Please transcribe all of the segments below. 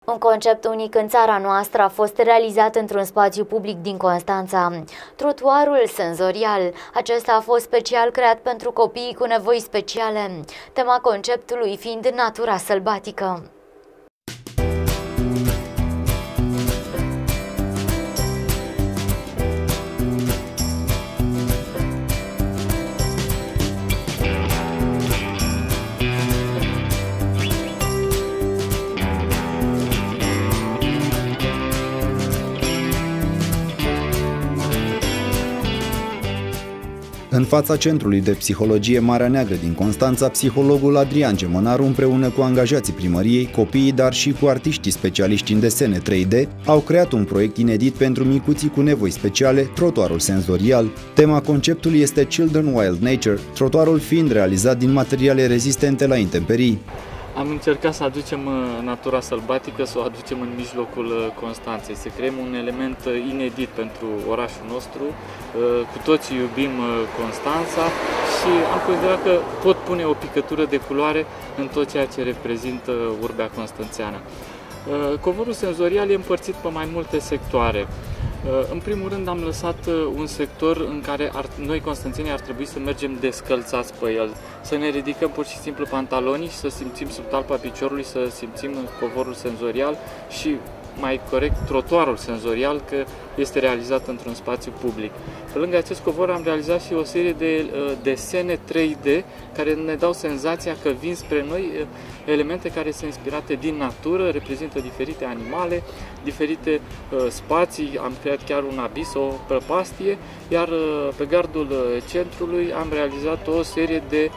Un concept unic în țara noastră a fost realizat într-un spațiu public din Constanța, trotuarul senzorial. Acesta a fost special creat pentru copiii cu nevoi speciale, tema conceptului fiind natura sălbatică. În fața Centrului de Psihologie Marea Neagră din Constanța, psihologul Adrian Gemănaru, împreună cu angajații primăriei, copiii, dar și cu artiștii specialiști în desene 3D, au creat un proiect inedit pentru micuții cu nevoi speciale, trotuarul senzorial. Tema conceptului este Children Wild Nature, trotuarul fiind realizat din materiale rezistente la intemperii. Am încercat să aducem natura sălbatică, să o aducem în mijlocul Constanței, să creăm un element inedit pentru orașul nostru. Cu toții iubim Constanța și am considerat că pot pune o picătură de culoare în tot ceea ce reprezintă urbea constanțeană. Covorul senzorial e împărțit pe mai multe sectoare. În primul rând am lăsat un sector în care noi constanțenii ar trebui să mergem descălțați pe el, să ne ridicăm pur și simplu pantalonii și să simțim sub talpa piciorului, să simțim covorul senzorial și, mai corect, trotuarul senzorial, că este realizat într-un spațiu public. Pe lângă acest covor am realizat și o serie de desene 3D care ne dau senzația că vin spre noi elemente care sunt inspirate din natură, reprezintă diferite animale, diferite spații, am creat chiar un abis, o prăpastie, iar pe gardul centrului am realizat o serie de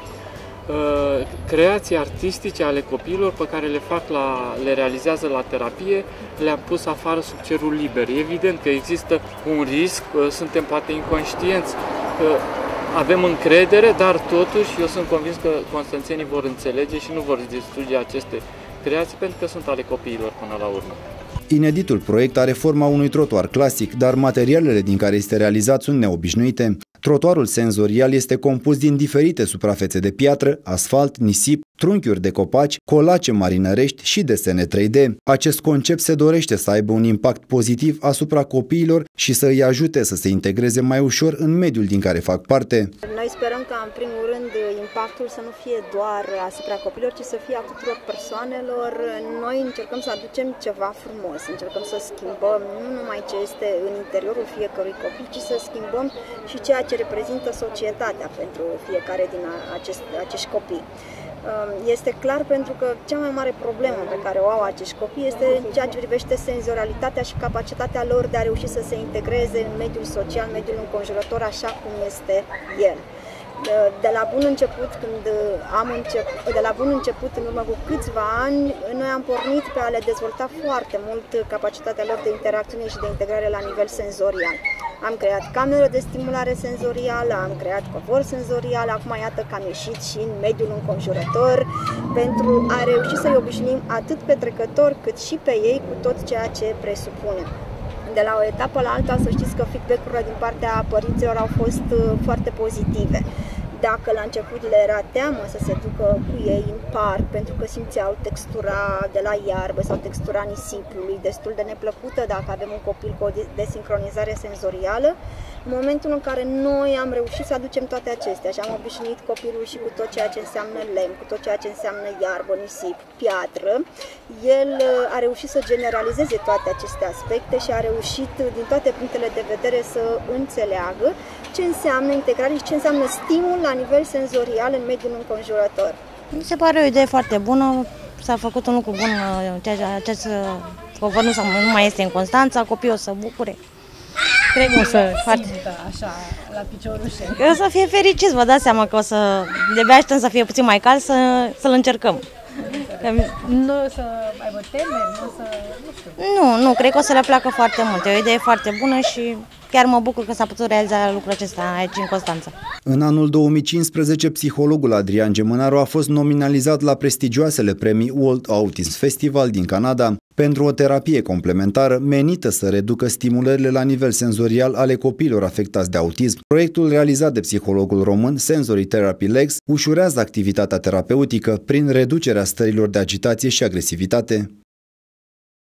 creații artistice ale copiilor pe care le realizează la terapie, le-am pus afară sub cerul liber. E evident că există un risc, suntem poate inconștienți, avem încredere, dar totuși eu sunt convins că constanțenii vor înțelege și nu vor distruge aceste creații pentru că sunt ale copiilor până la urmă. Ineditul proiect are forma unui trotuar clasic, dar materialele din care este realizat sunt neobișnuite. Trotuarul senzorial este compus din diferite suprafețe de piatră, asfalt, nisip, trunchiuri de copaci, colace marinărești și desene 3D. Acest concept se dorește să aibă un impact pozitiv asupra copiilor și să îi ajute să se integreze mai ușor în mediul din care fac parte. Noi sperăm ca, în primul rând, impactul să nu fie doar asupra copiilor, ci să fie a tuturor persoanelor. Noi încercăm să aducem ceva frumos, încercăm să schimbăm nu numai ce este în interiorul fiecărui copil, ci să schimbăm și ceea ce reprezintă societatea pentru fiecare din acești copii. Este clar pentru că cea mai mare problemă pe care o au acești copii este ceea ce privește senzorialitatea și capacitatea lor de a reuși să se integreze în mediul social, mediul înconjurător, așa cum este el. De la bun început, în urmă cu câțiva ani, noi am pornit pe a le dezvolta foarte mult capacitatea lor de interacțiune și de integrare la nivel senzorial. Am creat cameră de stimulare senzorială, am creat covor senzorial, acum iată că am ieșit și în mediul înconjurător pentru a reuși să-i obișnuim atât pe trecători cât și pe ei cu tot ceea ce presupune. De la o etapă la alta, să știți că feedback-urile din partea părinților au fost foarte pozitive. Dacă la început le era teamă să se ducă cu ei în parc pentru că simțeau textura de la iarbă sau textura nisipului destul de neplăcută dacă avem un copil cu o desincronizare senzorială, în momentul în care noi am reușit să aducem toate acestea și am obișnuit copilul și cu tot ceea ce înseamnă lemn, cu tot ceea ce înseamnă iarbă, nisip, piatră, el a reușit să generalizeze toate aceste aspecte și a reușit din toate punctele de vedere să înțeleagă ce înseamnă integrare și ce înseamnă stimul la nivel senzorial în mediul înconjurător. Mi se pare o idee foarte bună, s-a făcut un lucru bun, acest covor nu mai este în Constanța, copiii o să bucure. Cred că o să simtă așa la piciorușe. O să fie fericiți, vă dați seama că o să de-abia așteptăm să fie puțin mai cald să-l încercăm. Nu o să aibă temeri, nu știu. Nu, cred că o să le placă foarte mult. E o idee foarte bună și chiar mă bucur că s-a putut realiza lucrul acesta aici în Constanța. În anul 2015, psihologul Adrian Gemănaru a fost nominalizat la prestigioasele premii World Autism Festival din Canada pentru o terapie complementară menită să reducă stimulările la nivel senzorial ale copiilor afectați de autism. Proiectul realizat de psihologul român Sensory Therapy Legs ușurează activitatea terapeutică prin reducerea stărilor de agitație și agresivitate.